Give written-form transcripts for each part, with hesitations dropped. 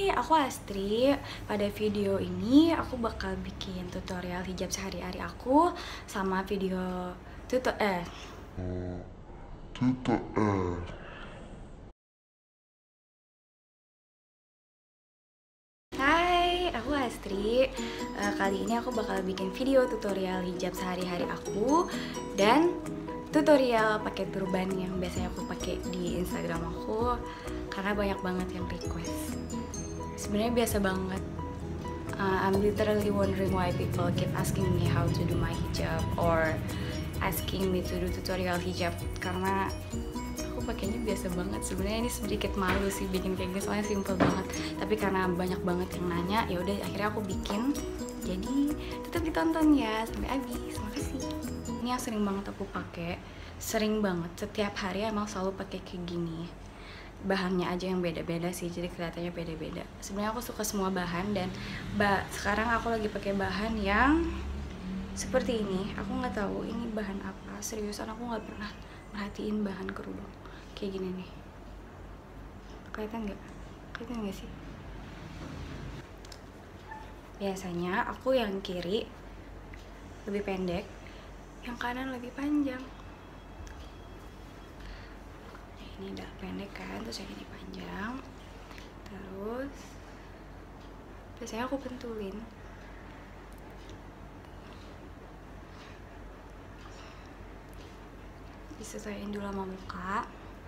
Aku Astri. Pada video ini aku bakal bikin tutorial hijab sehari-hari aku sama video tutorial. Hai, aku Astri. Kali ini aku bakal bikin video tutorial hijab sehari-hari aku dan tutorial pakai turban yang biasanya aku pakai di Instagram aku karena banyak banget yang request. Sebenarnya biasa banget. I'm literally wondering why people keep asking me how to do my hijab or asking me to do tutorial hijab karena aku pakainya biasa banget. Sebenarnya ini sedikit malu sih bikin kayak gini soalnya simple banget. Tapi karena banyak banget yang nanya, ya udah akhirnya aku bikin. Jadi tetap ditonton ya sampai habis. Makasih. Ini yang sering banget aku pakai, sering banget setiap hari emang selalu pakai kayak gini. Bahannya aja yang beda-beda sih, jadi kelihatannya beda-beda. Sebenarnya aku suka semua bahan dan sekarang aku lagi pakai bahan yang seperti ini. Aku nggak tahu ini bahan apa, seriusan aku nggak pernah merhatiin bahan kerudung kayak gini nih. Kelihatan nggak sih? Biasanya aku yang kiri lebih pendek, yang kanan lebih panjang. Ini udah pendek kan, terus yang ini panjang. Terus biasanya aku pentulin. Disesuaiin dulu sama muka.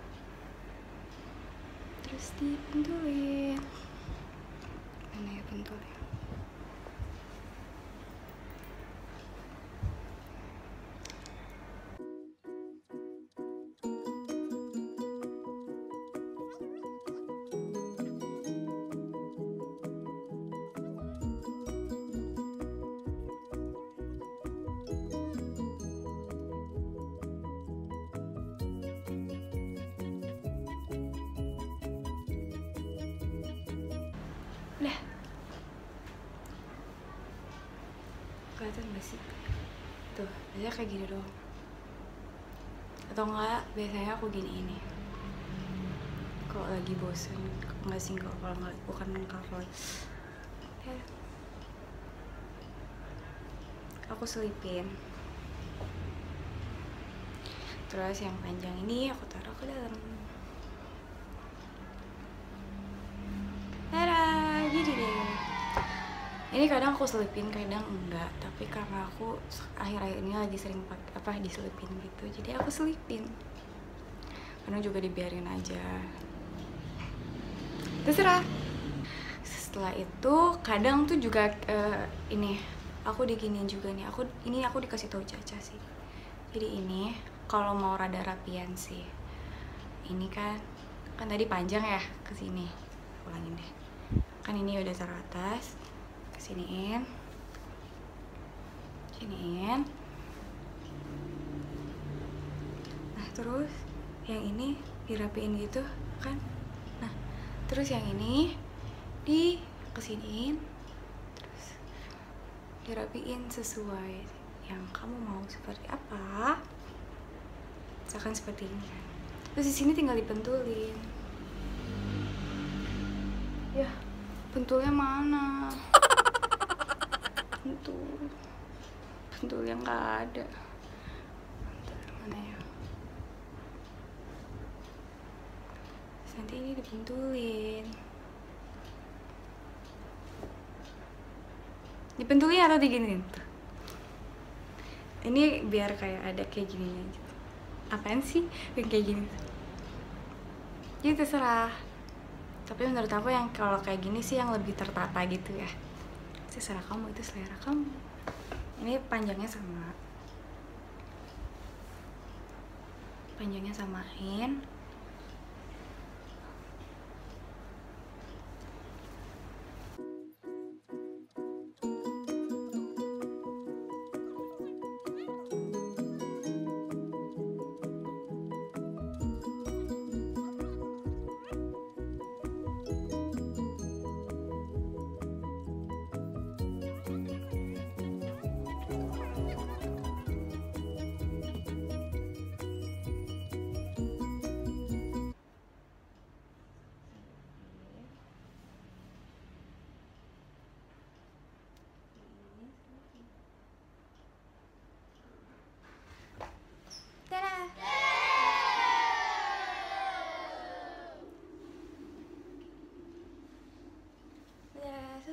Terus dipentulin. Mana ya pentulnya? Udah. Kelihatan gak sih? Tuh, biasanya kayak gini doang. Atau enggak, biasanya aku gini ini. Kalau lagi bosen, nggak single, kalau nggak bukan cover. Ya. Aku selipin. Terus yang panjang ini aku taruh ke dalam. Tada, jadi deh. Ini kadang aku selipin, kadang enggak. Tapi karena aku akhir-akhir ini lagi sering pakai diselipin gitu, jadi aku selipin. Karena juga dibiarin aja. Terserah. Setelah itu kadang tuh juga ini aku diginiin juga nih. Aku dikasih tahu Caca sih. Jadi ini kalau mau rada rapian sih. Ini kan tadi panjang ya ke sini. Ulangin deh. Kan ini udah taruh atas. Kesiniin. Siniin. Nah, terus yang ini dirapiin gitu kan. Nah, terus yang ini kesiniin, terus dirapiin sesuai yang kamu mau seperti apa. Misalkan seperti ini kan. Terus di sini tinggal dipentulin. Ya, pentulnya mana? Pentul yang nggak ada. Mana ya? Terus nanti ini dipentulin. Dipentulin atau diginiin tuh? Ini biar kayak ada kayak gini aja. Apaan sih yang kayak gini? Jadi terserah. Tapi menurut aku yang kalau kayak gini sih yang lebih tertata gitu ya. Terserah kamu, itu selera kamu. Ini panjangnya samain.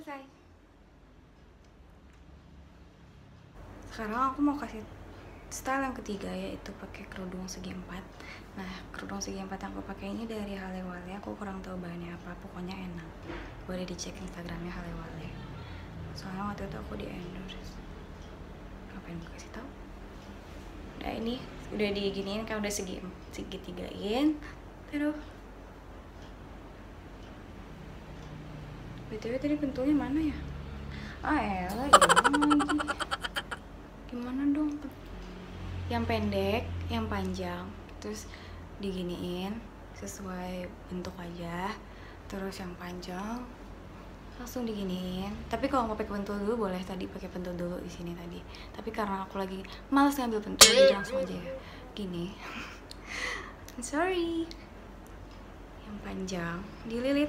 Selesai. Sekarang aku mau kasih style yang ketiga, yaitu pakai kerudung segi 4. Nah, kerudung segi 4 yang aku pakai ini dari Halewale. Aku kurang tahu bahannya apa, pokoknya enak. Boleh dicek Instagramnya Halewale. Soalnya waktu itu aku di endorse. Ngapain gue kasih tahu? Nah, ini udah diginiin kan, udah segitigain. Terus BTW tadi pentulnya mana ya? Ah elah, hilang lagi. Gimana dong? Yang pendek, yang panjang, terus diginiin sesuai bentuk aja. Terus yang panjang langsung diginiin. Tapi kalau mau pakai pentul dulu boleh, tadi pakai pentul dulu di sini tadi. Tapi karena aku lagi malas ngambil pentul, jadi langsung aja gini. Sorry. Yang panjang dililit.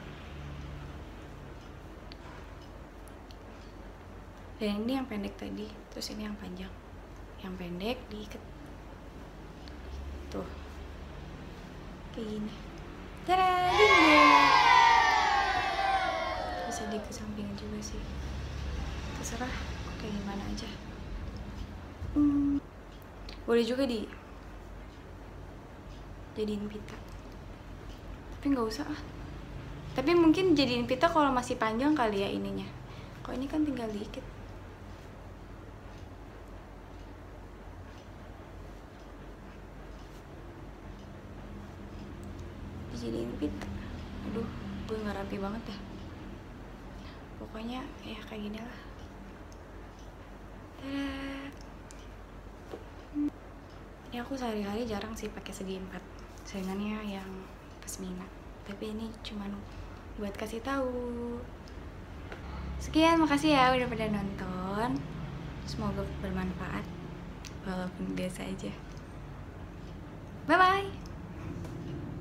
Dan ini yang pendek tadi, terus ini yang panjang. Yang pendek diikat tuh kayak gini. Tada, gini. Bisa dikesampingin juga sih, terserah kayak gimana aja. Boleh juga jadiin pita, tapi nggak usah ah. Tapi mungkin jadiin pita kalau masih panjang kali ya ininya. Kok ini kan tinggal diikat. Dijadiin pita. Aduh, gue nggak rapi banget ya. Pokoknya ya kayak gini lah. Tada. Ini aku sehari-hari jarang sih pakai segi 4. Saingannya yang pasmina. Tapi ini cuman buat kasih tahu. Sekian, makasih ya udah pada nonton. Semoga bermanfaat walaupun biasa aja. Bye bye.